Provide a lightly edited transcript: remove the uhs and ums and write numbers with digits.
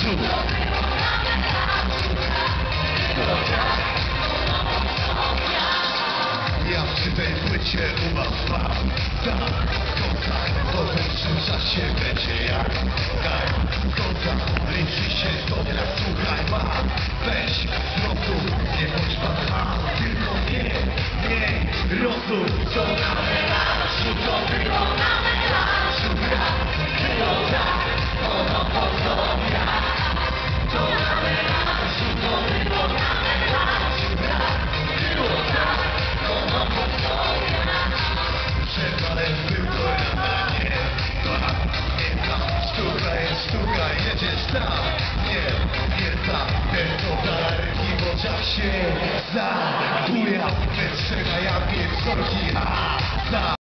naprzód. Ja przy tej płycie umazwam. Tak, kontakt, bo w pierwszym czasie będzie jak. Tak, kontakt, liczy się to nie słuchaj mam. Weź zrozum, nie bądź pan tylko nie rozum. To na melanżu, to było na melanżu. Było tak, ono podobnia. To na melanżu, to było na melanżu. Było tak, ono podobnia. Przewalem był to ja na nie. Nie tam, sztuka jest sztuka, jedziesz tam. Nie tam, ten to dalarki w oczach się zna. Buja, wystrzega jak wieczorki, za